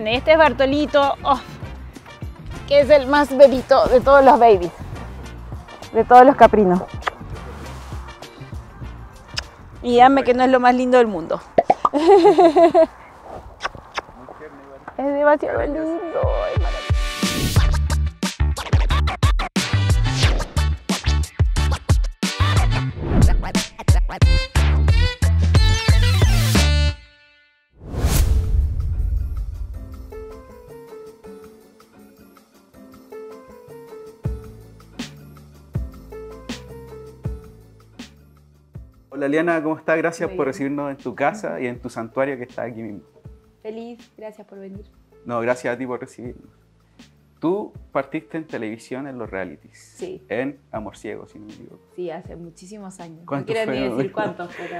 Bueno, y este es Bartolito, que es el más bebito de todos los babies, de todos los caprinos. Y díganme que no es lo más lindo del mundo. Es demasiado lindo. Hola Liana, ¿cómo estás? Gracias por recibirnos en tu casa y en tu santuario que está aquí mismo. Feliz, gracias por venir. No, gracias a ti por recibirnos. Tú partiste en televisión en los realities. Sí. En Amor Ciego, si no me equivoco. Sí, hace muchísimos años. No ¿Cuántos quiero ni fueron? decir cuántos, pero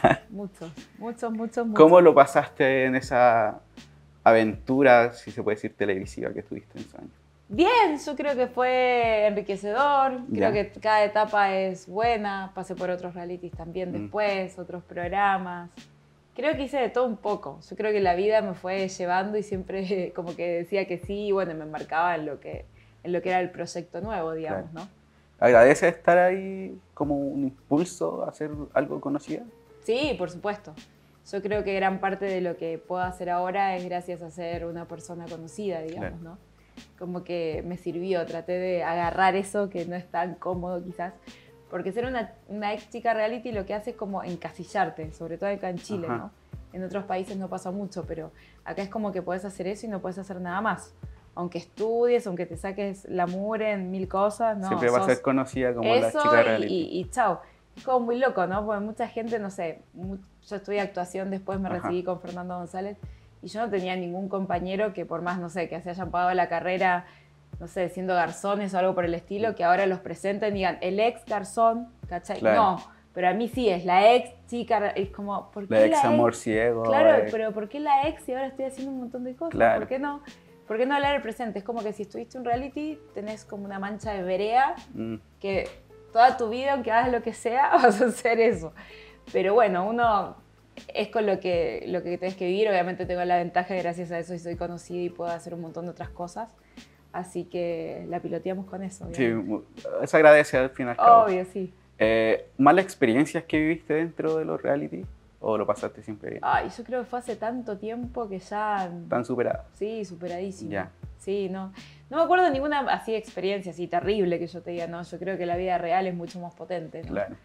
muchos. ¿Cómo lo pasaste en esa aventura, si se puede decir, televisiva que estuviste en esos años? Bien, yo creo que fue enriquecedor, Ya. creo que cada etapa es buena, pasé por otros realities también después, otros programas. Creo que hice de todo un poco, yo creo que la vida me fue llevando y siempre como que decía que sí, y bueno, me embarcaba en lo que era el proyecto nuevo, digamos, Claro. ¿no? ¿Agradeces estar ahí como un impulso a hacer algo conocido? Sí, por supuesto. Yo creo que gran parte de lo que puedo hacer ahora es gracias a ser una persona conocida, digamos, Claro. ¿no? Como que me sirvió, traté de agarrar eso que no es tan cómodo quizás, porque ser una ex chica reality lo que hace es como encasillarte, sobre todo acá en Chile, Ajá. ¿no? En otros países no pasa mucho, pero acá es como que puedes hacer eso y no puedes hacer nada más. Aunque estudies, aunque te saques la mugre en mil cosas, no, Siempre va a sos ser conocida como la eso chica reality. y chao. Es como muy loco, ¿no? Porque mucha gente, no sé, yo estudié actuación, después me Ajá. recibí con Fernando González y yo no tenía ningún compañero que por más, no sé, que se hayan pagado la carrera, no sé, siendo garzones o algo por el estilo, que ahora los presenten y digan, el ex garzón, ¿cachai? Claro. No, pero a mí sí, es la ex chica, es como, ¿por qué La ex Amor Ciego. Claro, pero ¿por qué la ex y ahora estoy haciendo un montón de cosas? Claro. ¿Por qué no? ¿Por qué no hablar del presente? Es como que si estuviste en un reality, tenés como una mancha de brea que toda tu vida, aunque hagas lo que sea, vas a hacer eso. Pero bueno, uno es con lo que tenés que vivir. Obviamente tengo la ventaja que gracias a eso y soy conocida y puedo hacer un montón de otras cosas. Así que la piloteamos con eso. Sí, Obviamente. se agradece al fin y al cabo. Obvio, sí. ¿Malas experiencias que viviste dentro de los reality? ¿O lo pasaste siempre bien? Ay, yo creo que fue hace tanto tiempo que ya... ¿Están superadas? Sí, superadísimo. Ya. Sí, no me acuerdo de ninguna así experiencia así terrible que yo te diga, no, yo creo que la vida real es mucho más potente, ¿no? Claro.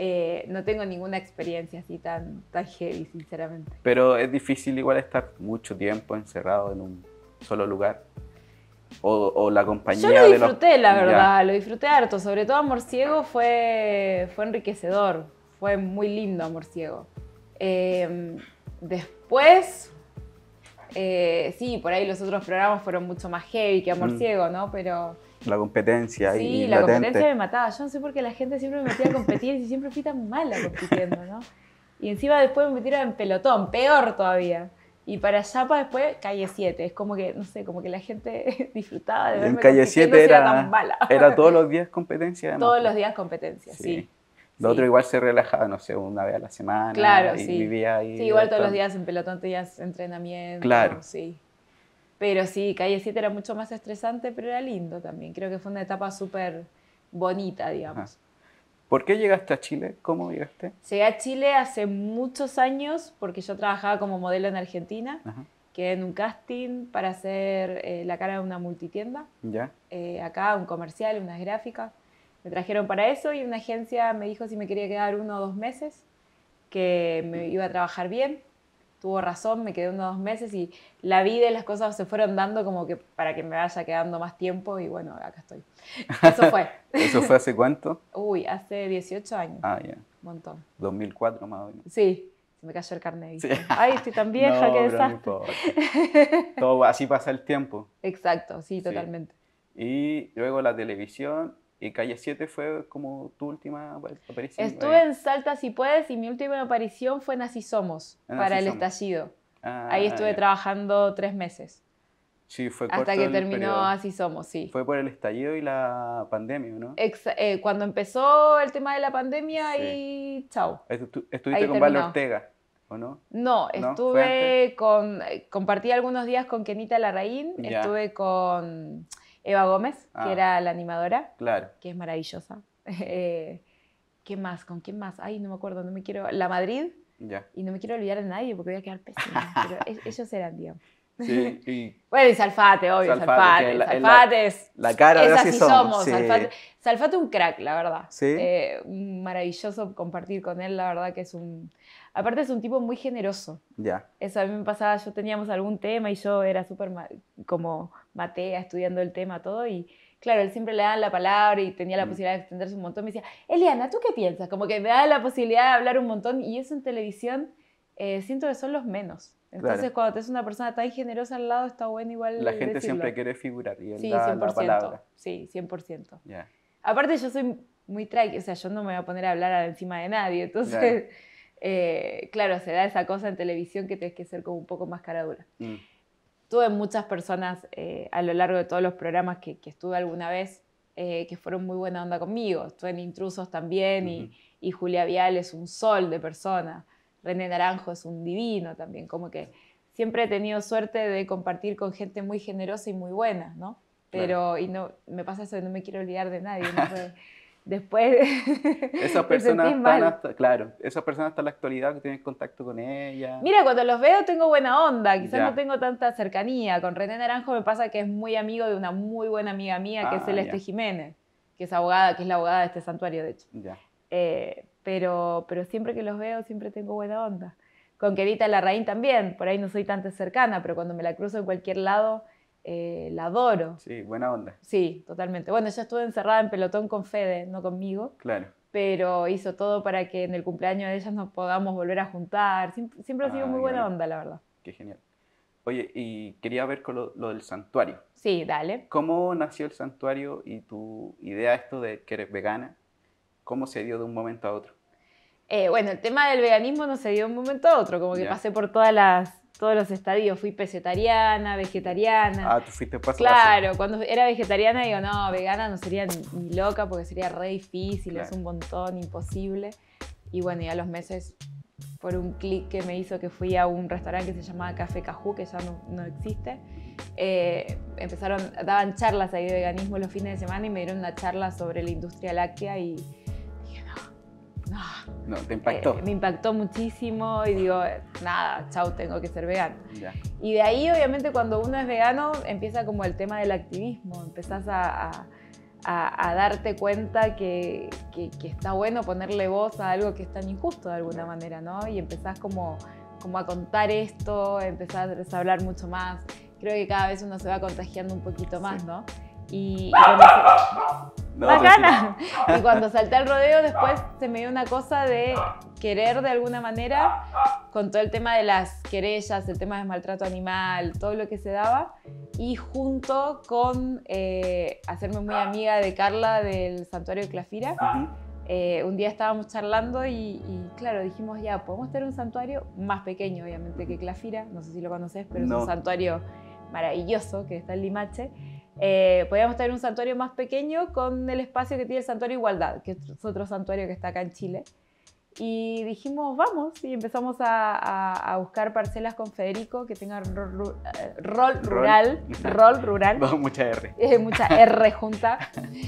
No tengo ninguna experiencia así tan heavy, sinceramente. Pero es difícil igual estar mucho tiempo encerrado en un solo lugar. O la compañía Yo lo de los... disfruté, la Ya. verdad, lo disfruté harto. Sobre todo Amor Ciego fue enriquecedor, fue muy lindo Amor Ciego. Después, sí, por ahí los otros programas fueron mucho más heavy que Amor Ciego, ¿no? Pero La competencia sí, ahí la latente. competencia me mataba. Yo no sé por qué la gente siempre me metía a competir y siempre fui tan mala compitiendo, ¿no? Y encima después me metieron en pelotón, peor todavía. Y para Yapa después, Calle 7. Es como que, no sé, como que la gente disfrutaba de En verme Calle compitiendo 7 si era tan mala. era todos los días competencia. Además. Todos los días competencia, sí. Lo Sí. otro igual se relajaba, no sé, una vez a la semana. Claro, y sí. vivía ahí. Sí, igual todos los días en pelotón tenías entrenamiento. Claro. Sí. Pero sí, Calle 7 era mucho más estresante, pero era lindo también. Creo que fue una etapa súper bonita, digamos. Ajá. ¿Por qué llegaste a Chile? ¿Cómo llegaste? Llegué a Chile hace muchos años porque yo trabajaba como modelo en Argentina. Ajá. Quedé en un casting para hacer la cara de una multitienda. ¿Ya? Acá, un comercial, unas gráficas. Me trajeron para eso y una agencia me dijo si me quería quedar 1 o 2 meses, que me iba a trabajar bien. Tuvo razón, me quedé 1 o 2 meses y la vida y las cosas se fueron dando como que para que me vaya quedando más tiempo y bueno, acá estoy. Eso fue. ¿Eso fue hace cuánto? Uy, hace 18 años. Ah, ya. Un montón. 2004 más o menos. Sí, se me cayó el carnet. Sí. Ay, estoy tan vieja, No, qué pero no desastre. importa. Todo así pasa el tiempo. Exacto, sí, totalmente. Y luego la televisión y Calle 7 fue como tu última aparición. Estuve en Salta si puedes y mi última aparición fue en Así Somos, En para Así el Somos. estallido. Ah, Ahí estuve ya. trabajando 3 meses. Sí, fue Hasta corto que el terminó periodo. Así Somos, sí. Fue por el estallido y la pandemia, ¿no? Cuando empezó el tema de la pandemia Sí. y chao. Estuviste Ahí con Vale terminó. Ortega. ¿o no? No, ¿No? estuve compartí algunos días con Kenita Larraín, Ya. estuve con Eva Gómez, que era la animadora, Claro. que es maravillosa. ¿Qué más? ¿Con quién más? Ay, no me acuerdo, no me quiero... La Madrid, Ya. y no me quiero olvidar de nadie porque voy a quedar pésima, pero ellos eran, digamos. Sí, y Bueno, y Salfate, obvio, Salfate, que Salfate es... la cara de es Así Somos. Sí. Salfate un crack, la verdad. Sí. Maravilloso compartir con él, la verdad que es un... Aparte es un tipo muy generoso. Ya. Eso a mí me pasaba, yo teníamos algún tema y yo era súper como matea, estudiando el tema, todo, y claro, él siempre le daban la palabra y tenía la posibilidad de extenderse un montón. Me decía, Eliana, ¿tú qué piensas? Como que me daba la posibilidad de hablar un montón, y eso en televisión siento que son los menos. Entonces, Claro. cuando tenés una persona tan generosa al lado, está bueno igual La gente decirlo. siempre quiere figurar y él Sí, da 100%. la palabra. Sí, 100%. Ya. Aparte, yo soy muy tranqui, o sea, yo no me voy a poner a hablar encima de nadie, entonces, claro, se da esa cosa en televisión que tienes que ser como un poco más cara dura. Tuve muchas personas a lo largo de todos los programas que estuve alguna vez que fueron muy buena onda conmigo. Estuve en Intrusos también y Julia Vial es un sol de persona. René Naranjo es un divino también, como que siempre he tenido suerte de compartir con gente muy generosa y muy buena, ¿no? Pero, claro. y no, me pasa eso de no me quiero olvidar de nadie, ¿no? Después esas personas están hasta, claro, esas personas hasta la actualidad que tienen contacto con ella. Mira, cuando los veo tengo buena onda, quizás no tengo tanta cercanía. Con René Naranjo me pasa que es muy amigo de una muy buena amiga mía, que es Celeste Jiménez, que es abogada, que es la abogada de este santuario, de hecho. Pero siempre que los veo siempre tengo buena onda. Con Kenita Larraín también, por ahí no soy tan cercana, pero cuando me la cruzo en cualquier lado, la adoro. Sí, buena onda. Sí, totalmente. Bueno, yo estuve encerrada en pelotón con Fede, no conmigo. Claro. Pero hizo todo para que en el cumpleaños de ellas nos podamos volver a juntar. Siempre ha sido muy buena onda, la verdad. Qué genial. Oye, y quería ver con lo del santuario. Sí, dale. ¿Cómo nació el santuario y tu idea esto de que eres vegana? ¿Cómo se dio de un momento a otro? Bueno, el tema del veganismo no se dio de un momento a otro, como que pasé por todos los estadios. Fui pescetariana, vegetariana. Ah, tú fuiste paso a paso. Claro, cuando era vegetariana digo, no, vegana no sería ni loca porque sería re difícil, es un montón, imposible. Y bueno, y a los meses, por un clic que me hizo que fui a un restaurante que se llamaba Café Cajú, que ya no existe, daban charlas ahí de veganismo los fines de semana y me dieron una charla sobre la industria láctea y dije, no, ¿te impactó? Me impactó muchísimo y digo, nada, chau, tengo que ser vegano. Ya. Y de ahí, obviamente, cuando uno es vegano, empieza como el tema del activismo. Empezás a darte cuenta que está bueno ponerle voz a algo que es tan injusto de alguna manera, ¿no? Y empezás como a contar esto, empezás a hablar mucho más. Creo que cada vez uno se va contagiando un poquito más, ¿no? Y bacana. Y cuando salté al rodeo, después se me dio una cosa de querer de alguna manera, con todo el tema de las querellas, el tema del maltrato animal, todo lo que se daba, y junto con hacerme muy amiga de Carla del Santuario de Clafira. Un día estábamos charlando y claro, dijimos ya, podemos tener un santuario más pequeño, obviamente, que Clafira, no sé si lo conoces, pero es un santuario maravilloso que está en Limache. Podíamos tener un santuario más pequeño con el espacio que tiene el Santuario Igualdad, que es otro santuario que está acá en Chile. Y dijimos, vamos, y empezamos a buscar parcelas con Federico que tengan rol rural. Mucha R. Mucha R junta.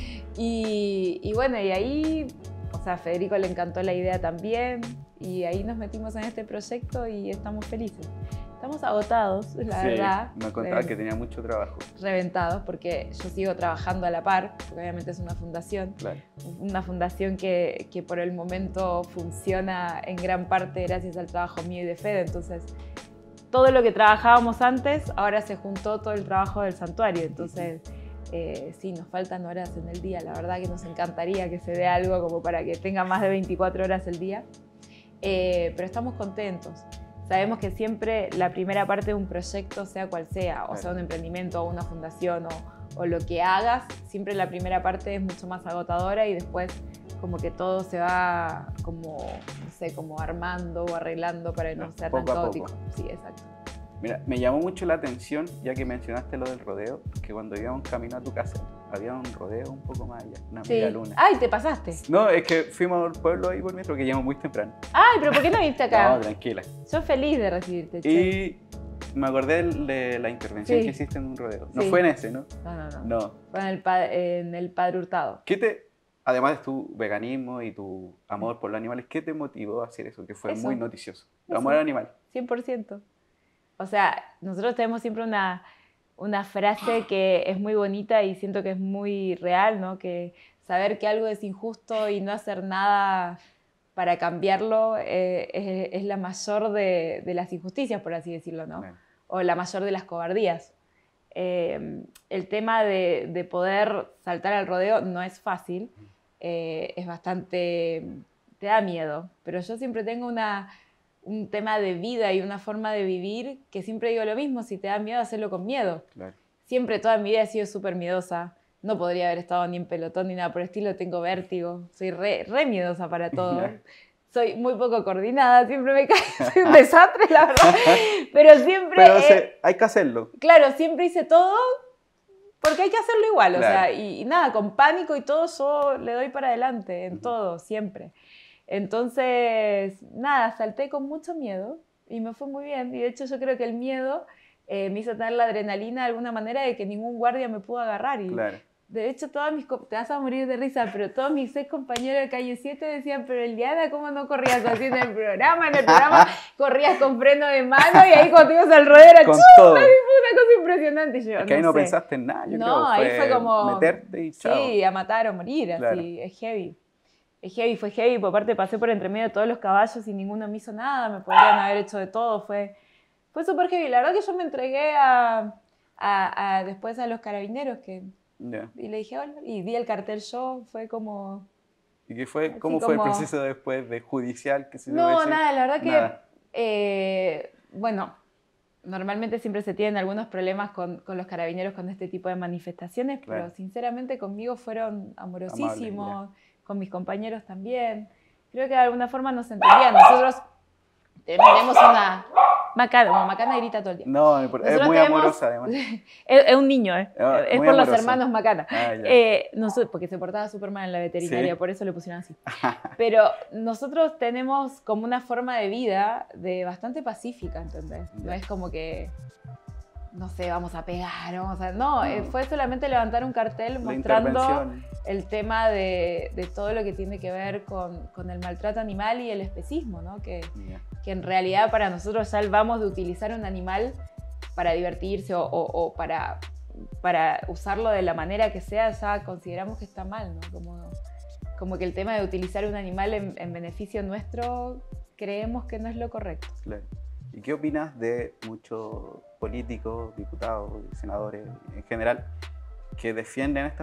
Y bueno, y ahí, o sea, a Federico le encantó la idea también, y ahí nos metimos en este proyecto y estamos felices. Estamos agotados, la verdad. Me contaba que tenía mucho trabajo. Reventados, porque yo sigo trabajando a la par, porque obviamente es una fundación. Claro. Una fundación que por el momento funciona en gran parte gracias al trabajo mío y de Fede. Entonces, todo lo que trabajábamos antes, ahora se juntó todo el trabajo del santuario. Entonces, sí, nos faltan horas en el día. La verdad que nos encantaría que se dé algo como para que tenga más de 24 horas el día. Pero estamos contentos. Sabemos que siempre la primera parte de un proyecto, sea cual sea, o sea un emprendimiento o una fundación o lo que hagas, siempre la primera parte es mucho más agotadora y después como que todo se va como, no sé, como armando o arreglando para no ser tan caótico. Sí, exacto. Mira, me llamó mucho la atención, ya que mencionaste lo del rodeo, que cuando íbamos camino a tu casa, había un rodeo un poco más allá, una media luna. Ay, ¿te pasaste? No, es que fuimos al pueblo ahí por metro, que llegamos muy temprano. Ay, pero ¿por qué no viniste acá? No, tranquila. Yo feliz de recibirte, che. Y me acordé de la intervención que hiciste en un rodeo. No fue en ese, ¿no? No. Fue en el Padre Hurtado. Además de tu veganismo y tu amor por los animales, ¿qué te motivó a hacer eso? Que fue muy noticioso. El amor al animal. 100%. O sea, nosotros tenemos siempre una frase que es muy bonita y siento que es muy real, ¿no? Que saber que algo es injusto y no hacer nada para cambiarlo es la mayor de las injusticias, por así decirlo, ¿no? Claro. O la mayor de las cobardías. El tema de poder saltar al rodeo no es fácil, es bastante... te da miedo, pero yo siempre tengo un tema de vida y una forma de vivir que siempre digo lo mismo, si te da miedo, hacerlo con miedo. Claro. Siempre, toda mi vida he sido súper miedosa, no podría haber estado ni en pelotón ni nada por el estilo, tengo vértigo, soy re miedosa para todo. Soy muy poco coordinada, siempre me caigo, soy un desastre, la verdad, pero siempre... hay que hacerlo. Claro, siempre hice todo porque hay que hacerlo igual, claro. O sea, y nada, con pánico y todo, yo le doy para adelante, en todo, siempre. Entonces, nada, salté con mucho miedo y me fue muy bien. Y de hecho yo creo que el miedo me hizo tener la adrenalina de alguna manera de que ningún guardia me pudo agarrar. Y claro. De hecho, te vas a morir de risa, pero todos mis ex compañeros de Calle 7 decían, pero Eliana, ¿cómo no corrías así en el programa? En el programa corrías con freno de mano y ahí cuando ibas al rodeo era ¡chum! Fue una cosa impresionante. Y yo, es que ahí no pensaste en nada, yo creo. Ahí fue como... meterte y chao. Sí, a matar o morir, claro. Así, es heavy. Es heavy, fue heavy, por aparte pasé por entre medio de todos los caballos y ninguno me hizo nada, me podrían haber hecho de todo, fue súper heavy. La verdad que yo me entregué después a los carabineros y le dije hola, y di el cartel yo, fue como... ¿Y cómo fue el proceso después de judicial? No, nada, la verdad que, bueno, normalmente siempre se tienen algunos problemas con los carabineros con este tipo de manifestaciones, claro. Pero sinceramente conmigo fueron amorosísimos. Amable, con mis compañeros también. Creo que de alguna forma nos entendían. Nosotros tenemos una... Macana grita todo el día. No, es muy amorosa además. Es un niño, es por amoroso. Los hermanos Macana. Porque se portaba súper mal en la veterinaria, ¿sí? Por eso le pusieron así. Pero nosotros tenemos como una forma de vida bastante pacífica, ¿entendés? No es como que... no sé, vamos a pegar, no, fue solamente levantar un cartel mostrando el tema de todo lo que tiene que ver con el maltrato animal y el especismo, ¿no? Que en realidad para nosotros ya vamos de utilizar un animal para divertirse o para usarlo de la manera que sea, ya consideramos que está mal, ¿no? Como que el tema de utilizar un animal en beneficio nuestro, creemos que no es lo correcto. Claro. ¿Y qué opinas de muchos políticos, diputados, senadores en general que defienden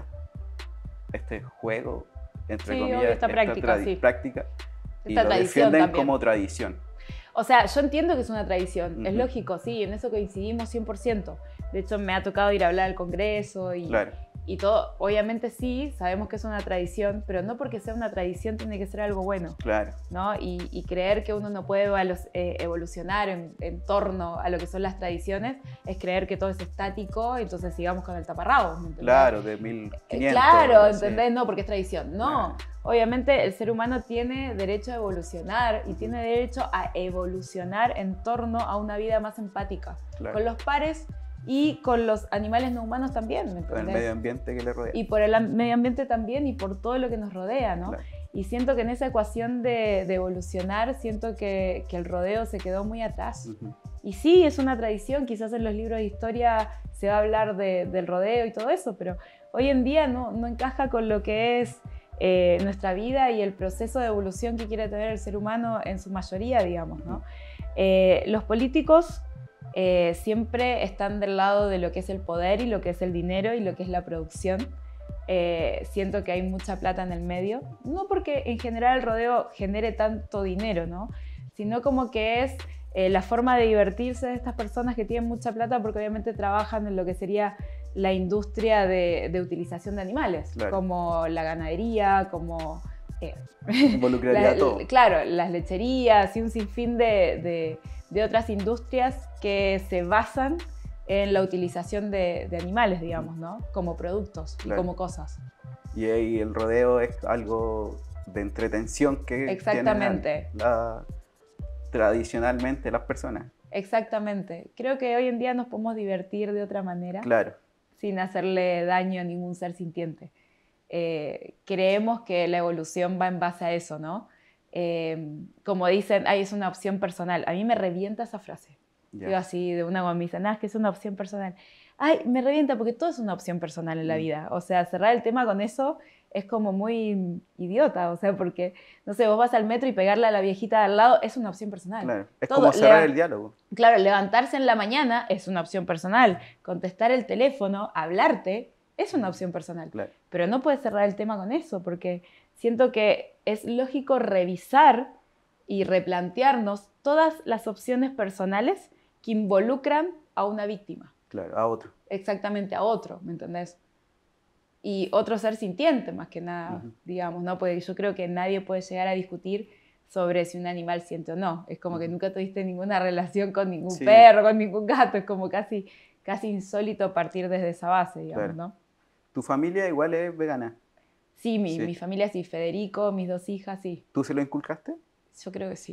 este juego, entre comillas, esta práctica y lo defienden también como tradición? O sea, yo entiendo que es una tradición, es lógico, sí, en eso coincidimos 100%. De hecho, me ha tocado ir a hablar al Congreso y todo. Obviamente sí, sabemos que es una tradición, pero no porque sea una tradición tiene que ser algo bueno. Claro. ¿No? Y creer que uno no puede evolucionar en torno a lo que son las tradiciones es creer que todo es estático, entonces sigamos con el taparrabos. Claro, de 1500. Claro, ¿entendés? No, porque es tradición. No. Obviamente el ser humano tiene derecho a evolucionar y tiene derecho a evolucionar en torno a una vida más empática. Claro. Con los pares y con los animales no humanos también, ¿me por el medio ambiente que le rodea. Y por el medio ambiente también y por todo lo que nos rodea, ¿no? Claro. Y siento que en esa ecuación de evolucionar, siento que el rodeo se quedó muy atrás. Y sí, es una tradición, quizás en los libros de historia se va a hablar del rodeo y todo eso, pero hoy en día no encaja con lo que es nuestra vida y el proceso de evolución que quiere tener el ser humano en su mayoría, digamos, ¿no? Los políticos siempre están del lado de lo que es el poder y lo que es el dinero y lo que es la producción. Siento que hay mucha plata en el medio, no porque en general el rodeo genere tanto dinero, ¿no? Sino como que es la forma de divertirse de estas personas que tienen mucha plata porque obviamente trabajan en lo que sería la industria de utilización de animales, claro. Como la ganadería, como involucraría todo. Claro, las lecherías y un sinfín de otras industrias que se basan en la utilización de animales, digamos, ¿no? Como productos y como cosas. Y ahí el rodeo es algo de entretención que exactamente tienen tradicionalmente las personas. Exactamente. Creo que hoy en día nos podemos divertir de otra manera. Claro. Sin hacerle daño a ningún ser sintiente. Creemos que la evolución va en base a eso, ¿no? Como dicen, es una opción personal. A mí me revienta esa frase. Digo así, de una cuando me dicen, es que es una opción personal. Ay, me revienta porque todo es una opción personal en la vida. O sea, cerrar el tema con eso es como muy idiota. O sea, porque, no sé, vos vas al metro y pegarle a la viejita de al lado es una opción personal. Claro, es como cerrar el diálogo. Claro, levantarse en la mañana es una opción personal. Contestar el teléfono, hablarte, es una opción personal. Claro. Pero no puedes cerrar el tema con eso, porque siento que es lógico revisar y replantearnos todas las opciones personales que involucran a una víctima. Claro, a otro. Exactamente, a otro, ¿me entendés? Y otro ser sintiente, más que nada, digamos, ¿no? Porque yo creo que nadie puede llegar a discutir sobre si un animal siente o no. Es como que nunca tuviste ninguna relación con ningún perro, con ningún gato. Es como casi insólito partir desde esa base, digamos, ¿no? ¿Tu familia igual es vegana? Sí, mi familia sí. Federico, mis 2 hijas, sí. ¿Tú se lo inculcaste? Yo creo que sí.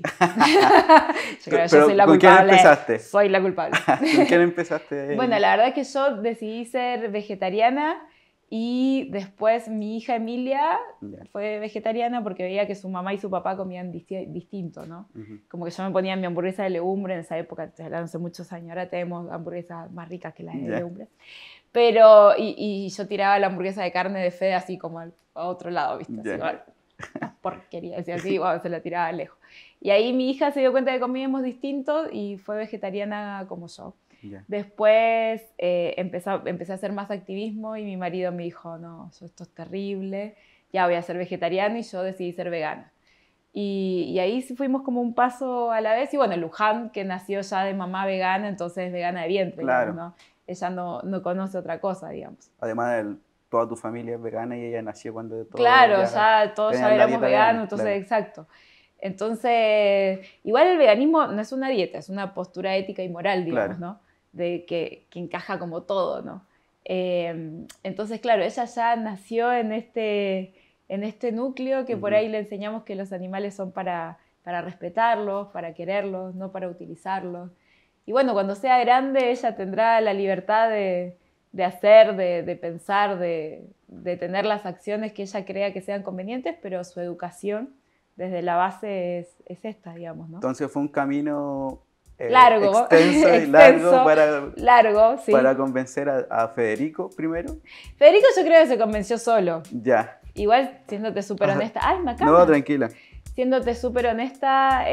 Yo creo que yo soy la culpable. ¿Con quién empezaste? Soy la culpable. ¿Con quién empezaste? Bueno, la verdad es que yo decidí ser vegetariana y después mi hija Emilia fue vegetariana porque veía que su mamá y su papá comían distinto, ¿no? Como que yo me ponía mi hamburguesa de legumbre en esa época, hace muchos años, ahora tenemos hamburguesas más ricas que las de legumbres. Pero, y yo tiraba la hamburguesa de carne de Fede así como a otro lado, ¿viste? Así como, porquería, decía así, se la tiraba lejos. Y ahí mi hija se dio cuenta de que comíamos distinto y fue vegetariana como yo. Después empecé a hacer más activismo y mi marido me dijo, no, esto es terrible, ya voy a ser vegetariano y yo decidí ser vegana. Y ahí fuimos como un paso a la vez. Y bueno, Luján, que nació ya de mamá vegana, entonces es vegana de vientre, digamos, ¿no? Ella no conoce otra cosa, digamos. Además, toda tu familia es vegana y ella nació cuando todo claro, todos ya éramos veganos, entonces, claro. Exacto. Entonces, igual el veganismo no es una dieta, es una postura ética y moral, digamos, ¿no? De que encaja como todo, ¿no? Entonces, claro, ella ya nació en este núcleo que por ahí le enseñamos que los animales son para respetarlos, para quererlos, no para utilizarlos. Y bueno, cuando sea grande ella tendrá la libertad de hacer, de pensar, de tener las acciones que ella crea que sean convenientes, pero su educación desde la base es esta, digamos, ¿no? Entonces fue un camino largo, extenso y largo sí. Para convencer a Federico primero. Federico yo creo que se convenció solo. Ya. Igual, siéndote súper honesta. ¡Ay, me acaba! No, tranquila. Siéndote súper honesta,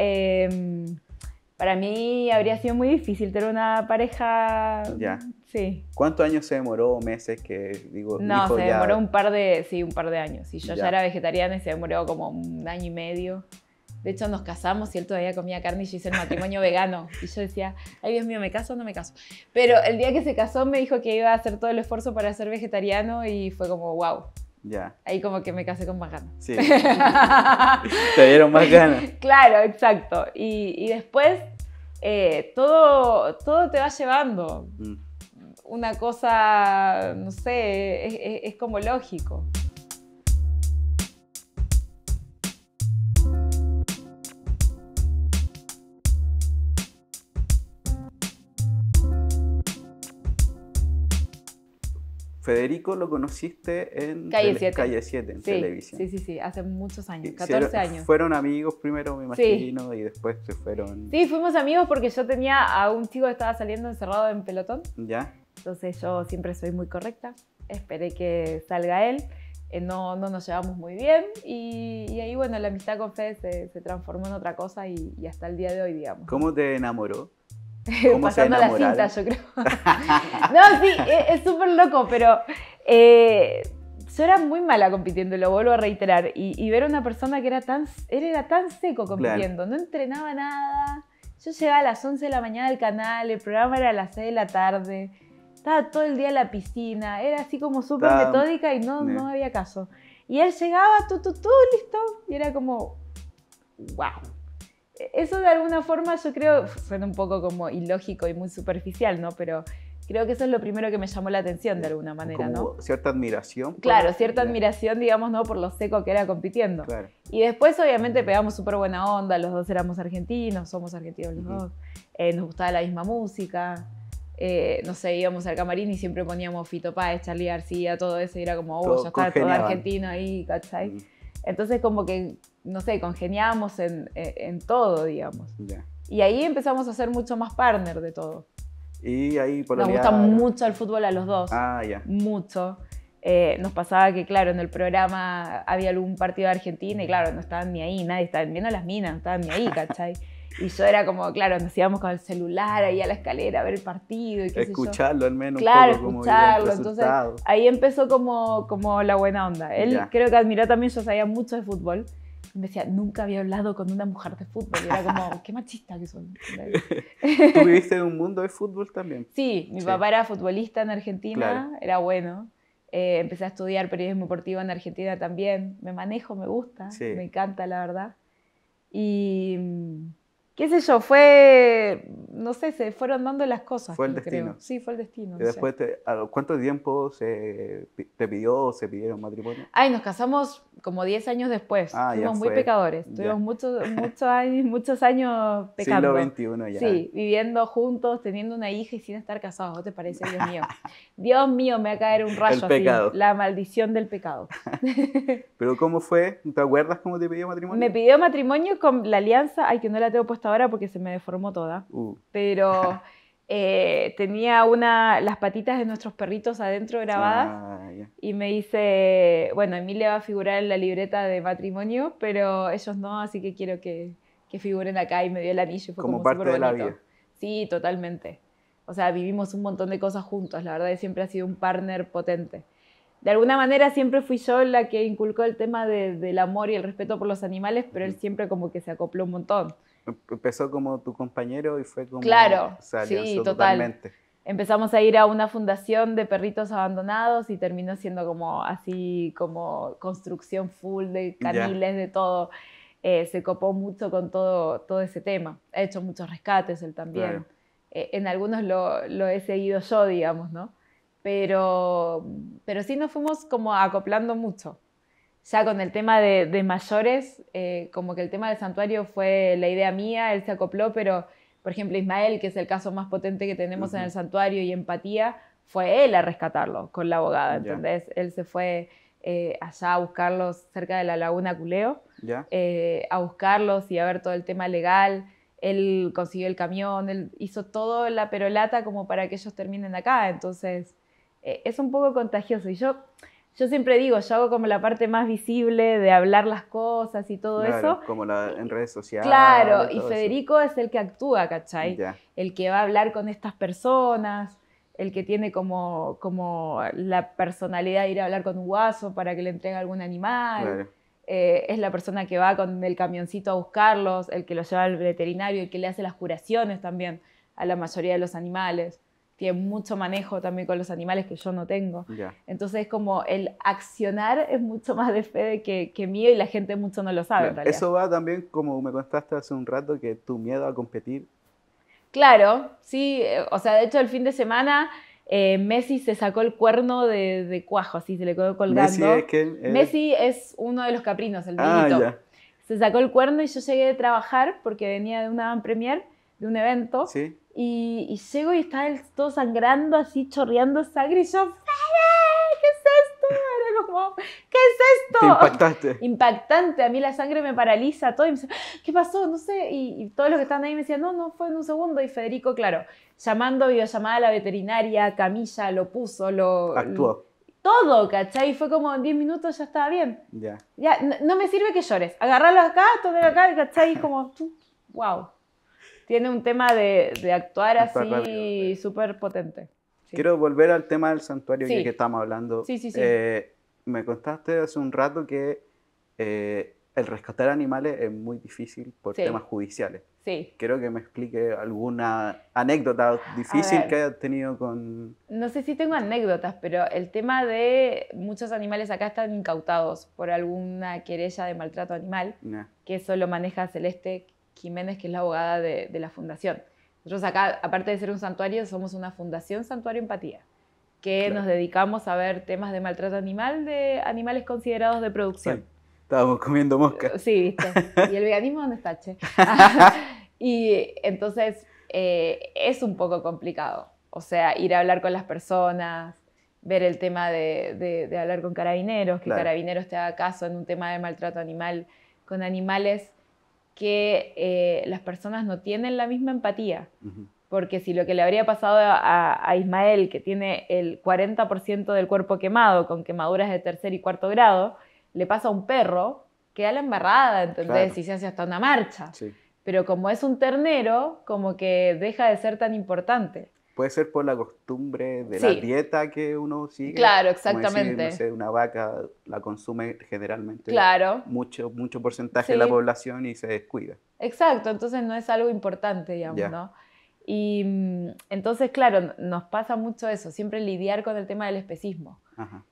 para mí habría sido muy difícil tener una pareja. Ya. Sí. ¿Cuántos años se demoró? ¿Meses? No, se demoró un par de años. Y yo ya era vegetariana y se demoró como 1 año y medio. De hecho, nos casamos y él todavía comía carne y yo hice el matrimonio vegano. Y yo decía, ay Dios mío, ¿me caso o no me caso? Pero el día que se casó me dijo que iba a hacer todo el esfuerzo para ser vegetariano y fue como, wow. Ya. Ahí como que me casé con más ganas. Sí. Te dieron más ganas. Claro, exacto. Y después todo te va llevando. Una cosa, no sé, es como lógico. Federico lo conociste en Calle 7. Calle 7, en televisión. Sí, hace muchos años, 14 años. Fueron amigos primero, me imagino, y después se fueron... Sí, fuimos amigos porque yo tenía a un chico que estaba saliendo encerrado en pelotón. ¿Ya? Entonces yo siempre soy muy correcta, esperé que salga él, no nos llevamos muy bien y ahí, bueno, la amistad con Fede se transformó en otra cosa y hasta el día de hoy, digamos. ¿Cómo te enamoró? Pasando la cinta, yo creo. No, sí, es súper loco, pero yo era muy mala compitiendo, lo vuelvo a reiterar. Y ver a una persona que era tan seco compitiendo, no entrenaba nada. Yo llegaba a las 11 de la mañana al canal, el programa era a las 6 de la tarde. estaba todo el día en la piscina, era así como súper metódica y no había caso. Y él llegaba, listo, y era como, wow. Eso de alguna forma yo creo, suena un poco como ilógico y muy superficial, ¿no? Pero creo que eso es lo primero que me llamó la atención de alguna manera, como ¿no? Cierta admiración. Claro, cierta admiración, digamos, ¿no? Por lo seco que era compitiendo. Claro. Y después, obviamente, pegamos súper buena onda, los dos éramos argentinos, somos argentinos los dos, nos gustaba la misma música, no sé, íbamos al camarín y siempre poníamos Fito Páez, Charly García, todo eso, y era como, ya está todo argentino ahí, ¿cachai? Entonces, como que, no sé, congeniábamos en todo, digamos. Yeah. Y ahí empezamos a ser mucho más partner de todo. Y ahí nos gusta mucho el fútbol a los dos. Mucho. Nos pasaba que, claro, en el programa había algún partido de Argentina y, claro, no estaban ni ahí, nadie estaba viendo las minas, no estaban ni ahí, ¿cachai? Y yo era como, claro, nos íbamos con el celular ahí a la escalera a ver el partido y qué escucharlo sé yo. al menos. Claro, un poco escucharlo. Entonces ahí empezó como la buena onda. Él creo que admiró también, yo sabía mucho de fútbol. Y me decía, nunca había hablado con una mujer de fútbol. Y era como, qué machista que son. ¿Tú viviste en un mundo de fútbol también? Sí, mi papá era futbolista en Argentina, claro. Era bueno. Empecé a estudiar periodismo deportivo en Argentina también. Me manejo, me gusta, me encanta, la verdad. Y qué sé yo, no sé, se fueron dando las cosas. Fue el destino. Creo. Sí, fue el destino. Y después, ¿cuánto tiempo se pidieron matrimonio? Ay, nos casamos como 10 años después. Fuimos muy pecadores. Tuvimos muchos años pecando. Siglo XXI ya. Sí, viviendo juntos, teniendo una hija y sin estar casados. ¿No te parece? Dios mío. Dios mío, me va a caer un rayo así. La maldición del pecado. ¿Pero cómo fue? ¿Te acuerdas cómo te pidió matrimonio? Me pidió matrimonio con la alianza. Ay, que no la tengo puesta ahora porque se me deformó toda. Pero tenía las patitas de nuestros perritos adentro grabadas. Y me dice, bueno, Emilia va a figurar en la libreta de matrimonio, pero ellos no, así que quiero que figuren acá, y me dio el anillo y fue como parte de la vida. Sí, totalmente. O sea, vivimos un montón de cosas juntos, la verdad es que siempre ha sido un partner potente. De alguna manera siempre fui yo la que inculcó el tema del amor y el respeto por los animales, pero él siempre como que se acopló un montón. Empezó como tu compañero y fue como... Claro, sí, totalmente. Empezamos a ir a una fundación de perritos abandonados y terminó siendo como así, como construcción full de caniles, de todo. Se copó mucho con todo ese tema. Ha hecho muchos rescates él también. Claro. En algunos lo he seguido yo, digamos, ¿no? Pero sí nos fuimos como acoplando mucho. Ya con el tema de mayores, como que el tema del santuario fue la idea mía, él se acopló, pero, por ejemplo, Ismael, que es el caso más potente que tenemos en el santuario, y Empatía, fue él a rescatarlo con la abogada, ¿entendés? Él se fue allá a buscarlos cerca de la Laguna Culeo, a buscarlos y a ver todo el tema legal. Él consiguió el camión, él hizo toda la perolata como para que ellos terminen acá, entonces es un poco contagioso. Y yo siempre digo, yo hago como la parte más visible de hablar las cosas y todo eso. Como en redes sociales. Claro, y Federico es el que actúa, ¿cachai? El que va a hablar con estas personas, el que tiene como la personalidad de ir a hablar con un guaso para que le entregue algún animal. Es la persona que va con el camioncito a buscarlos, el que los lleva al veterinario, el que le hace las curaciones también a la mayoría de los animales. Tiene mucho manejo también con los animales que yo no tengo. Entonces, como el accionar es mucho más de Fede que mío, y la gente mucho no lo sabe, en realidad. Eso va también, como me contaste hace un rato, que tu miedo a competir. Claro, sí. O sea, de hecho, el fin de semana Messi se sacó el cuerno de cuajo, así se le quedó colgando. Messi es uno de los caprinos, el niñito. Se sacó el cuerno y yo llegué de trabajar porque venía de una premier, de un evento. Sí. Y llego y está él todo sangrando, así chorreando sangre, y yo, ¿qué es esto? Era como, ¿qué es esto? Te impactaste. Impactante, a mí la sangre me paraliza todo, y me dice, ¿qué pasó? No sé, y todos los que estaban ahí me decían, no, fue en un segundo, y Federico, claro, llamando videollamada a la veterinaria, camilla, lo puso, actuó. Todo, ¿cachai? Y fue como en 10 minutos ya estaba bien. Ya, no me sirve que llores, agarrarlo acá, tomarlo acá, ¿cachai? Como, wow. Tiene un tema de actuar así súper potente. Sí. Quiero volver al tema del santuario que estamos hablando. Sí. Me contaste hace un rato que el rescatar animales es muy difícil por temas judiciales. Sí. Quiero que me explique alguna anécdota difícil que hayas tenido con... No sé si tengo anécdotas, pero el tema de muchos animales acá están incautados por alguna querella de maltrato animal, que eso lo maneja Celeste Jiménez, que es la abogada de la fundación. Nosotros acá, aparte de ser un santuario, somos una fundación Santuario Empatía, que nos dedicamos a ver temas de maltrato animal de animales considerados de producción. Sí. Estábamos comiendo mosca. Sí, ¿viste? ¿Y el veganismo dónde está, che? Y entonces es un poco complicado. O sea, ir a hablar con las personas, ver el tema de hablar con carabineros, que carabineros te haga caso en un tema de maltrato animal con animales que las personas no tienen la misma empatía. Porque si lo que le habría pasado a Ismael, que tiene el 40% del cuerpo quemado, con quemaduras de 3er y 4º grado, le pasa a un perro, queda la embarrada, ¿entendés? Y se hace hasta una marcha. Sí. Pero como es un ternero, como que deja de ser tan importante. Puede ser por la costumbre de la dieta que uno sigue. Claro, exactamente. Como decir, no sé, una vaca la consume generalmente mucho porcentaje de la población y se descuida. Exacto, entonces no es algo importante, digamos, ¿no? Y entonces, claro, nos pasa mucho eso, siempre lidiar con el tema del especismo. Ajá.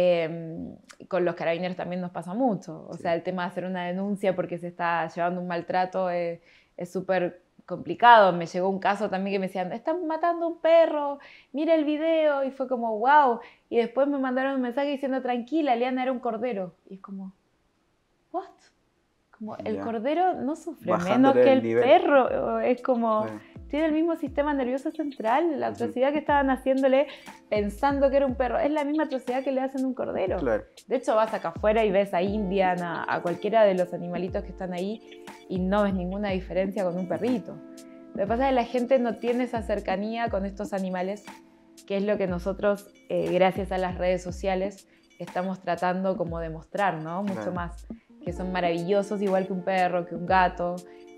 Con los carabineros también nos pasa mucho, o sea, el tema de hacer una denuncia porque se está llevando un maltrato es súper complicado. Me llegó un caso también que me decían, están matando a un perro, mira el video, y fue como, wow, y después me mandaron un mensaje diciendo, tranquila, Liana, era un cordero, y es como, ¿what? Como el cordero no sufre menos que el perro, es como... Tiene el mismo sistema nervioso central, la atrocidad que estaban haciéndole pensando que era un perro, es la misma atrocidad que le hacen a un cordero. Claro. De hecho, vas acá afuera y ves a Indian, a cualquiera de los animalitos que están ahí y no ves ninguna diferencia con un perrito. Lo que pasa es que la gente no tiene esa cercanía con estos animales, que es lo que nosotros, gracias a las redes sociales, estamos tratando como de mostrar, ¿no? Mucho más, que son maravillosos igual que un perro, que un gato,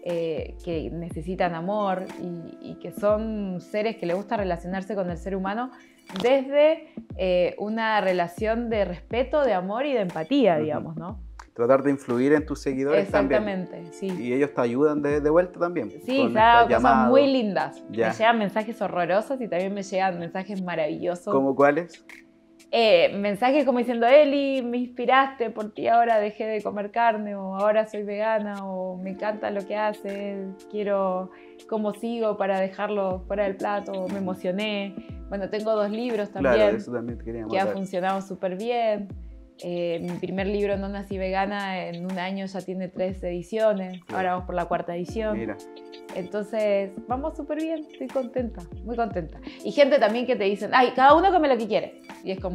que necesitan amor y que son seres que les gusta relacionarse con el ser humano desde una relación de respeto, de amor y de empatía, digamos, ¿no? Tratar de influir en tus seguidores también. Exactamente, sí. Y ellos te ayudan de vuelta también. Sí, se han dado cosas muy lindas. Me llegan mensajes horrorosos y también me llegan mensajes maravillosos. ¿Cómo cuáles? Mensajes como diciendo, Eli, me inspiraste, por ti ahora dejé de comer carne, o ahora soy vegana, o me encanta lo que haces, quiero cómo sigo para dejarlo fuera del plato, o me emocioné. Bueno, tengo 2 libros también, claro, eso también te quería mostrar. Que ha funcionado súper bien. Mi primer libro, No Nací Vegana, en un año ya tiene 3 ediciones, ahora vamos por la 4ª edición. Mira. Entonces, vamos súper bien, estoy contenta, muy contenta. Y gente también que te dicen, ay, cada uno come lo que quiere. Y es como,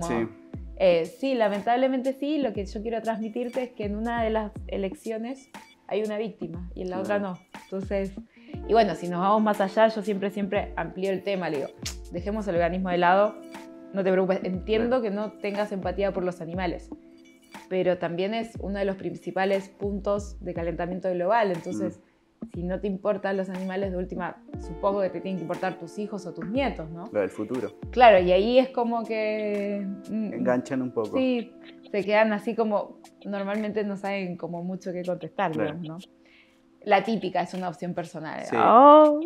sí, lamentablemente sí, lo que yo quiero transmitirte es que en una de las elecciones hay una víctima y en la otra no. Entonces, y bueno, si nos vamos más allá, yo siempre amplío el tema, le digo, dejemos el veganismo de lado, no te preocupes, entiendo que no tengas empatía por los animales, pero también es uno de los principales puntos de calentamiento global, entonces... Si no te importan los animales, de última, supongo que te tienen que importar tus hijos o tus nietos, ¿no? Lo del futuro. Claro, y ahí es como que... enganchan un poco. Sí, se quedan así como... Normalmente no saben como mucho qué contestar, digamos, ¿no? La típica es una opción personal. Sí. Oh.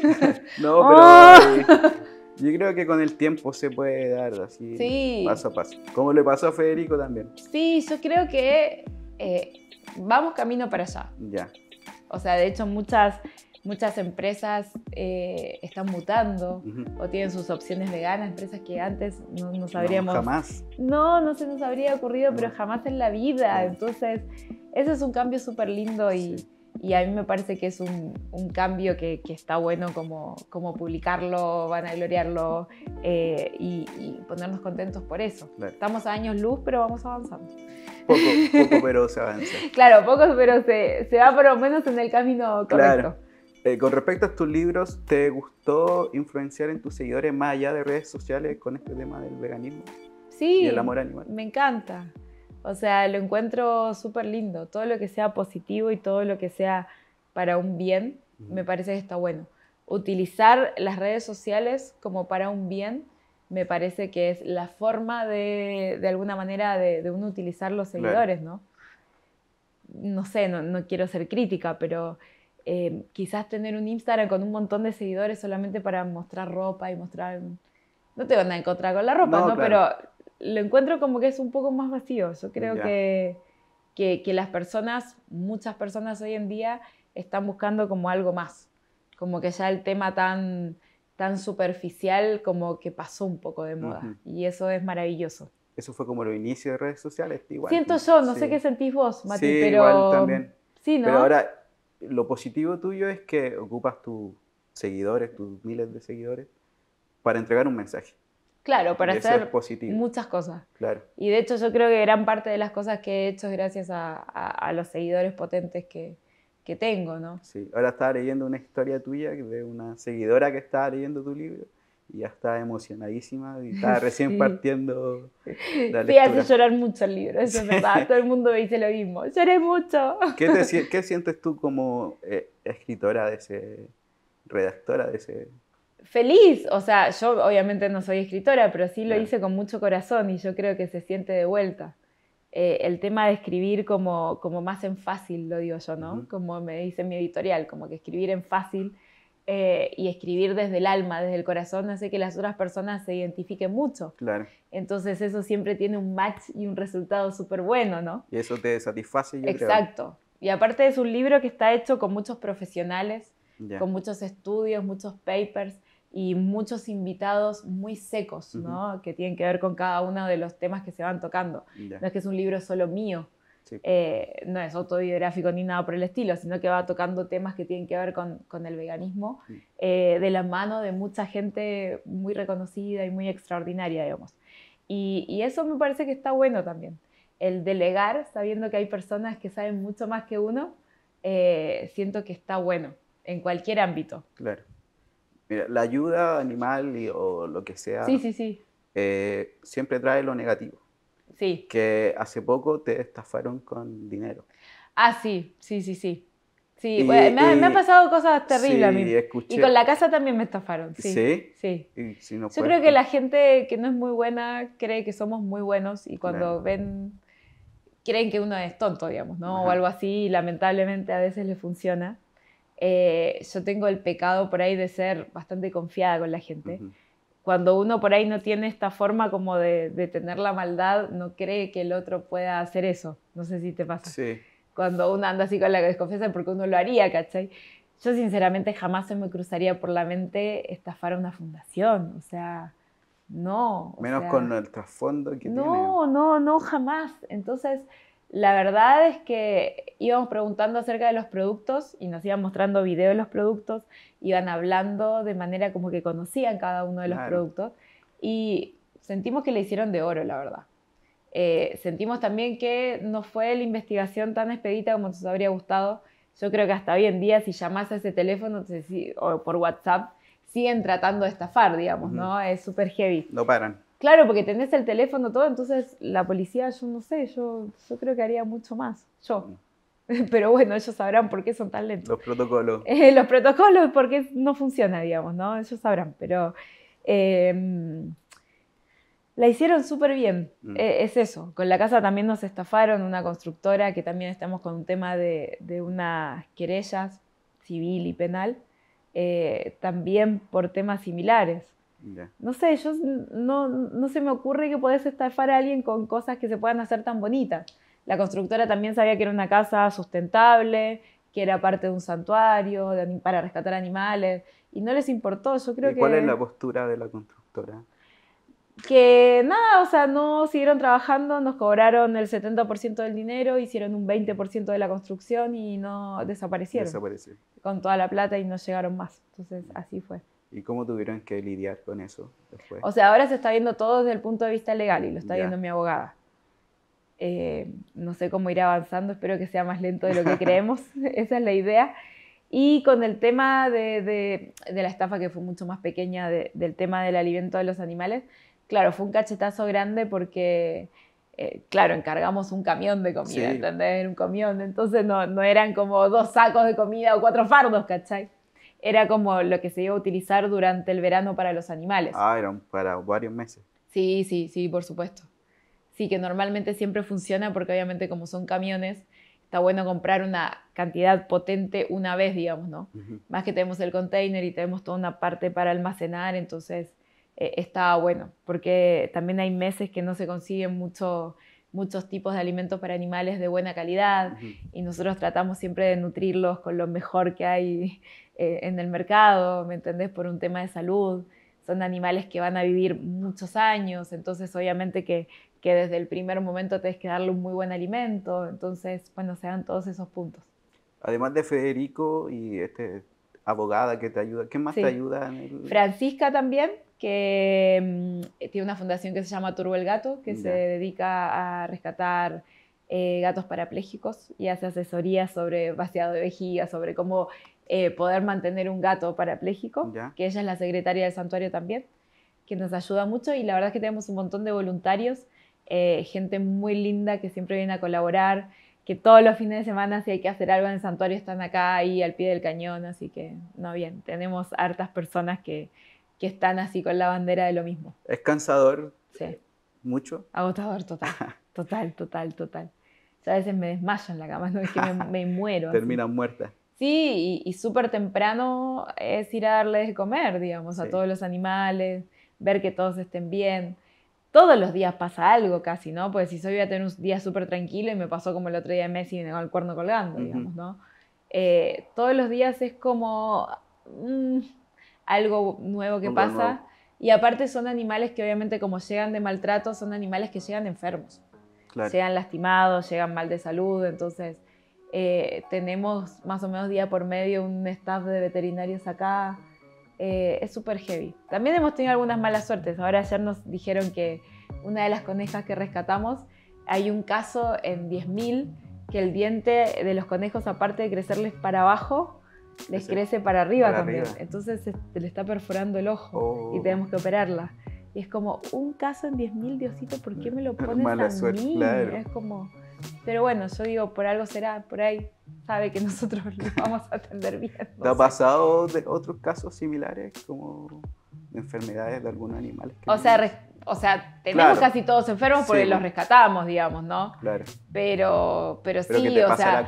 No, pero... yo creo que con el tiempo se puede dar así, paso a paso. Como le pasó a Federico también. Sí, yo creo que vamos camino para allá. Ya. O sea, de hecho muchas empresas están mutando o tienen sus opciones veganas, empresas que antes no sabríamos... No, jamás. No se nos habría ocurrido, pero jamás en la vida. Entonces, ese es un cambio súper lindo y a mí me parece que es un cambio que está bueno como publicarlo, vanagloriarlo y ponernos contentos por eso. Claro. Estamos a años luz, pero vamos avanzando. Poco, pero se avanza. Claro, poco, pero se va por lo menos en el camino correcto. Claro. Con respecto a tus libros, ¿te gustó influenciar en tus seguidores más allá de redes sociales con este tema del veganismo? Sí, y el amor animal. Me encanta. O sea, lo encuentro súper lindo. Todo lo que sea positivo y todo lo que sea para un bien, me parece que está bueno. Utilizar las redes sociales como para un bien, me parece que es la forma de alguna manera de uno utilizar los seguidores, ¿no? No sé, no quiero ser crítica, pero quizás tener un Instagram con un montón de seguidores solamente para mostrar ropa y mostrar... No tengo nada en contra con la ropa, ¿no? Claro. Pero lo encuentro como que es un poco más vacío. Yo creo que las personas, muchas personas hoy en día están buscando como algo más. Como que ya el tema tan superficial como que pasó un poco de moda. Y eso es maravilloso. Eso fue como los inicios de redes sociales, igual. Siento yo, no sé qué sentís vos, Mati, sí, pero... igual también. Sí, ¿no? Pero ahora, lo positivo tuyo es que ocupas tus seguidores, tus miles de seguidores, para entregar un mensaje. Claro, para hacer muchas cosas. Claro. Y de hecho yo creo que gran parte de las cosas que he hecho es gracias a los seguidores potentes que tengo, ¿no? Sí, ahora estaba leyendo una historia tuya de una seguidora que estaba leyendo tu libro y ya estaba emocionadísima y estaba recién partiendo la lectura. Sí, hace llorar mucho el libro, eso es verdad. Todo el mundo me dice lo mismo. Lloré mucho. ¿Qué sientes tú como escritora de ese, redactora de ese...? Feliz, o sea, yo obviamente no soy escritora, pero sí lo hice con mucho corazón y yo creo que se siente de vuelta. El tema de escribir como más en fácil, lo digo yo, ¿no? Como me dice mi editorial, como que escribir en fácil y escribir desde el alma, desde el corazón, hace que las otras personas se identifiquen mucho. Claro. Entonces eso siempre tiene un match y un resultado súper bueno, ¿no? Y eso te satisface, yo creo. Exacto. Y aparte es un libro que está hecho con muchos profesionales, con muchos estudios, muchos papers y muchos invitados muy secos, ¿no? Que tienen que ver con cada uno de los temas que se van tocando. No es que es un libro solo mío, no es autobiográfico ni nada por el estilo, sino que va tocando temas que tienen que ver con el veganismo de la mano de mucha gente muy reconocida y muy extraordinaria, digamos. Y eso me parece que está bueno también. El delegar, sabiendo que hay personas que saben mucho más que uno, siento que está bueno en cualquier ámbito. Claro. Mira, la ayuda animal o lo que sea siempre trae lo negativo. Sí. Que hace poco te estafaron con dinero. Ah, sí. Sí, bueno, me ha pasado cosas terribles a mí. Escuché. Y con la casa también me estafaron. Sí. Y si no yo creo que la gente que no es muy buena cree que somos muy buenos y cuando ven, creen que uno es tonto, digamos, ¿no? O algo así, y lamentablemente a veces le funciona. Yo tengo el pecado por ahí de ser bastante confiada con la gente. Cuando uno por ahí no tiene esta forma como de tener la maldad, no cree que el otro pueda hacer eso. No sé si te pasa. Sí. Cuando uno anda así con la desconfianza porque uno lo haría, ¿cachai? Yo sinceramente jamás se me cruzaría por la mente estafar a una fundación. O sea, no. Menos con el trasfondo que tiene. No, jamás. Entonces... La verdad es que íbamos preguntando acerca de los productos y nos iban mostrando videos de los productos, iban hablando de manera como que conocían cada uno de los productos y sentimos que le hicieron de oro, la verdad. Sentimos también que no fue la investigación tan expedita como nos habría gustado. Yo creo que hasta hoy en día si llamás a ese teléfono o por WhatsApp, siguen tratando de estafar, digamos, ¿no? Es súper heavy. No paran. Claro, porque tenés el teléfono todo, entonces la policía, yo no sé, yo creo que haría mucho más, Pero bueno, ellos sabrán por qué son tan lentos. Los protocolos. Los protocolos, porque no funciona, digamos, ¿no? Ellos sabrán, pero la hicieron súper bien, es eso. Con la casa también nos estafaron, una constructora, que también estamos con un tema de unas querellas civil y penal, también por temas similares. No sé, no se me ocurre que podés estafar a alguien con cosas que se puedan hacer tan bonitas. La constructora también sabía que era una casa sustentable, que era parte de un santuario para rescatar animales, y no les importó. Yo creo ¿Y cuál es la postura de la constructora? Que nada, o sea, no siguieron trabajando, nos cobraron el 70% del dinero, hicieron un 20% de la construcción y no desaparecieron. Con toda la plata y no llegaron más. Entonces, así fue. ¿Y cómo tuvieron que lidiar con eso después? O sea, ahora se está viendo todo desde el punto de vista legal y lo está viendo mi abogada. No sé cómo irá avanzando, espero que sea más lento de lo que creemos, esa es la idea. Y con el tema de la estafa, que fue mucho más pequeña, del tema del alimento de los animales, claro, fue un cachetazo grande porque, claro, encargamos un camión de comida, ¿entendés? Un camión, entonces no eran como 2 sacos de comida o 4 fardos, ¿cachai? Era como lo que se iba a utilizar durante el verano para los animales. Ah, eran para varios meses. Sí, por supuesto. Sí, que normalmente siempre funciona porque obviamente como son camiones, está bueno comprar una cantidad potente una vez, digamos, ¿no? Más que tenemos el container y tenemos toda una parte para almacenar, entonces está bueno, porque también hay meses que no se consiguen muchos tipos de alimentos para animales de buena calidad y nosotros tratamos siempre de nutrirlos con lo mejor que hay en el mercado, ¿me entendés? Por un tema de salud. Son animales que van a vivir muchos años, entonces obviamente que desde el primer momento tenés que darle un muy buen alimento, entonces, bueno, se dan todos esos puntos. Además de Federico y abogada que te ayuda, ¿quién más te ayuda? Francisca también, que tiene una fundación que se llama Turbo el Gato, que se dedica a rescatar gatos parapléjicos y hace asesorías sobre vaciado de vejiga, sobre cómo poder mantener un gato parapléjico, que ella es la secretaria del santuario también, que nos ayuda mucho y la verdad es que tenemos un montón de voluntarios, gente muy linda que siempre viene a colaborar, que todos los fines de semana si hay que hacer algo en el santuario están acá ahí al pie del cañón, así que no, bien, tenemos hartas personas que están así con la bandera de lo mismo. ¿Es cansador? Sí. ¿Mucho? Agotador, total. Yo a veces me desmayo en la cama, no es que me muero. Terminan muertas. Sí, y súper temprano es ir a darles de comer, digamos, a todos los animales, ver que todos estén bien. Todos los días pasa algo casi, ¿no? Porque si soy voy a tener un día súper tranquilo y me pasó como el otro día de Messi con el cuerno colgando, digamos, ¿no? Todos los días es como algo nuevo que pasa. Nuevo. Y aparte son animales que obviamente como llegan de maltrato, son animales que llegan enfermos. Claro. Llegan lastimados, llegan mal de salud, entonces tenemos más o menos día por medio un staff de veterinarios acá. Es súper heavy. También hemos tenido algunas malas suertes. Ahora ayer nos dijeron que una de las conejas que rescatamos, hay un caso en 10.000 que el diente de los conejos, aparte de crecerles para abajo, les crece para arriba también. Entonces se le está perforando el ojo y tenemos que operarla. Y es como, un caso en 10.000, Diosito, ¿por qué me lo pones mala a suerte, mí? Claro. Es como... Pero bueno, yo digo, por algo será, por ahí sabe que nosotros lo vamos a atender bien. ¿Te ha pasado de otros casos similares, como enfermedades de algunos animales? O sea, tenemos casi todos enfermos porque los rescatamos, digamos, ¿no? Claro. Pero sí,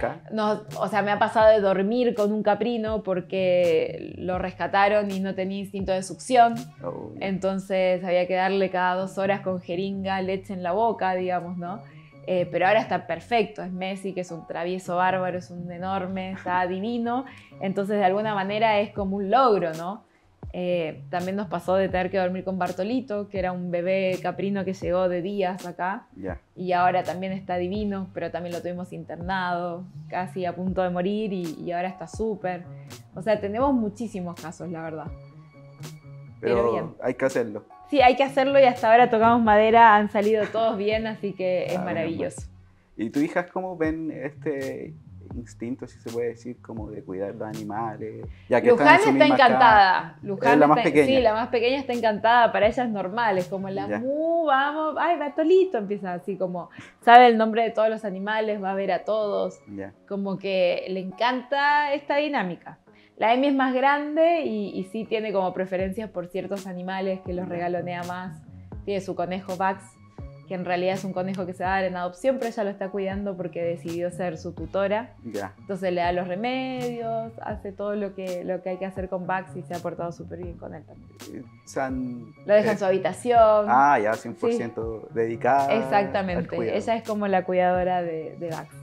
o sea, me ha pasado de dormir con un caprino porque lo rescataron y no tenía instinto de succión. Entonces había que darle cada 2 horas con jeringa leche en la boca, digamos, ¿no? Pero ahora está perfecto, es Messi, que es un travieso bárbaro, es un enorme, está divino, entonces de alguna manera es como un logro, ¿no? También nos pasó de tener que dormir con Bartolito, que era un bebé caprino que llegó de días acá, y ahora también está divino, pero también lo tuvimos internado, casi a punto de morir, y ahora está súper. O sea, tenemos muchísimos casos, la verdad. Pero bien. Hay que hacerlo. Sí, hay que hacerlo y hasta ahora tocamos madera, han salido todos bien, así que es maravilloso. ¿Y tus hijas cómo ven este instinto, si se puede decir, como de cuidar los animales? Ya que Luján está encantada. Luján es la más pequeña. Sí, la más pequeña está encantada, para ella es normal, es como la vamos, ay, Bartolito, empieza así como, sabe el nombre de todos los animales, va a ver a todos, como que le encanta esta dinámica. La Emi es más grande y sí tiene como preferencias por ciertos animales que los regalonea más. Tiene su conejo Bax, que en realidad es un conejo que se va a dar en adopción, pero ella lo está cuidando porque decidió ser su tutora. Entonces le da los remedios, hace todo lo que hay que hacer con Bax y se ha portado súper bien con él también. Lo deja en su habitación. Ah, ya, 100% dedicada. Exactamente, ella es como la cuidadora de Bax.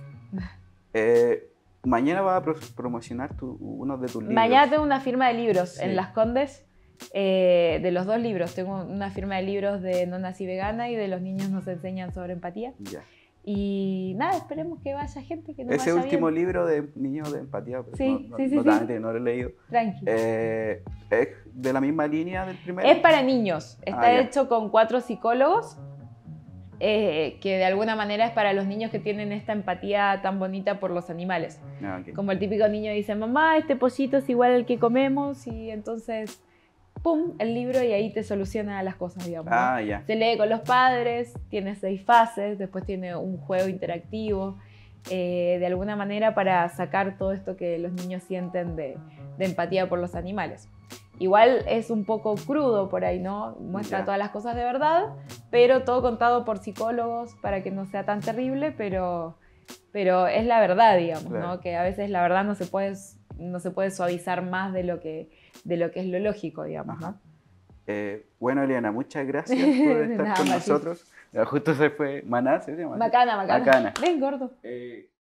Mañana vas a promocionar uno de tus libros. Mañana tengo una firma de libros en Las Condes, de los 2 libros. Tengo una firma de libros de No Nací Vegana y de Los niños nos enseñan sobre empatía. Y nada, esperemos que vaya gente que nos Ese vaya último bien. libro de Niños de Empatía, pues sí. No lo he leído. Tranquilo. ¿Es de la misma línea del primero? Es para niños. Está hecho con 4 psicólogos. Que de alguna manera es para los niños que tienen esta empatía tan bonita por los animales. Como el típico niño dice, mamá, este pollito es igual al que comemos, y entonces, pum, el libro y ahí te soluciona las cosas, digamos. ¿No? Se lee con los padres, tiene 6 fases, después tiene un juego interactivo, de alguna manera para sacar todo esto que los niños sienten de empatía por los animales. Igual es un poco crudo por ahí, ¿no? Muestra todas las cosas de verdad, pero todo contado por psicólogos para que no sea tan terrible, pero pero es la verdad, digamos, claro. ¿no? Que a veces la verdad no se puede suavizar más de lo que es lo lógico, digamos, ¿no? Bueno, Eliana, muchas gracias por estar con nosotros. Justo se fue Maná, ¿se llama? Macana. Ven, gordo.